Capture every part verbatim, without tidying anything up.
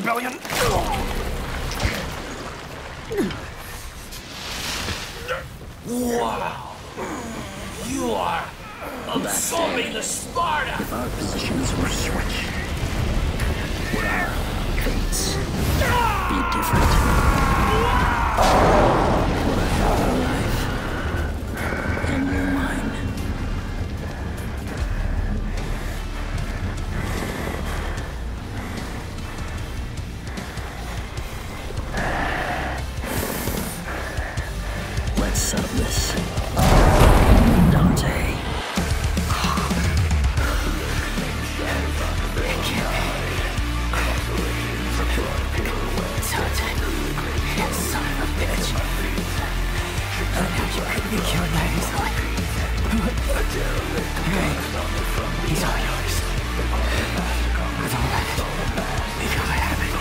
rebellion. Wow! You are absorbing the Sparta! If our positions were switched, would our fates be different? Would I have your life and you mine? Let's settle this. Dante. You killed that easily. Hey, he's all yours. With all that, we gotta have it.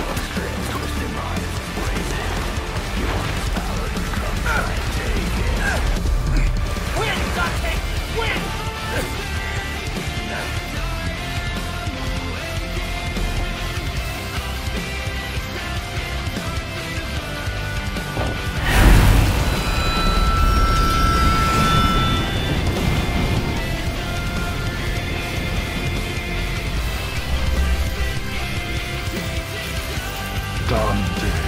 Win, Dante! Win! Dante.